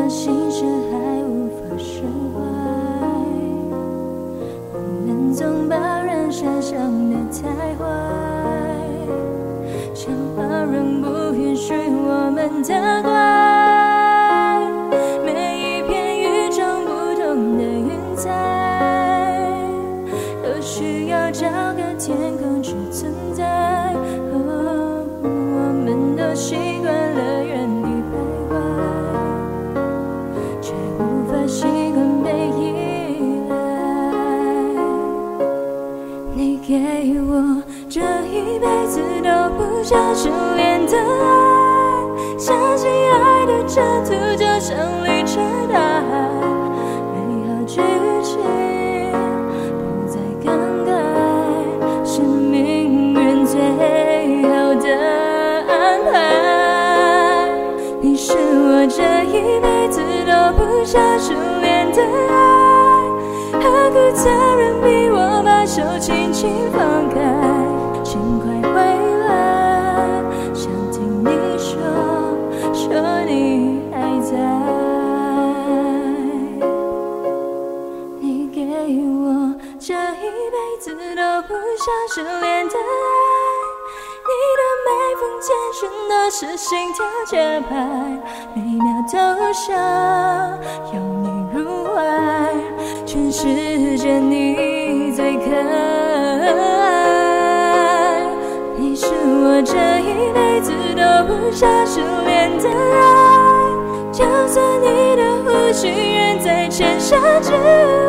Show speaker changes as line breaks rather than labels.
的心事还无法释怀。我们总把人设想得太坏，想把人不允许我们的怪。每一片与众不同的云彩，都需要找个天空去存在。我们都习惯了原地徘徊，却无法习惯被依赖。你给我这一辈子都不想失联的爱，相信爱的征途就像旅程大海，美好剧情不再更改，是命运最好的安排。你是我这一辈子都不想失联的爱，何苦残忍逼我把手轻轻放开？请快回来，想听你说你还在。你给我这一辈子都不想失联的爱，你的每封简讯都是心跳节拍，每秒都想拥你入怀，全世界你最可爱。你是我这一辈子都不想失联的爱，就算你的呼吸远在千山之外。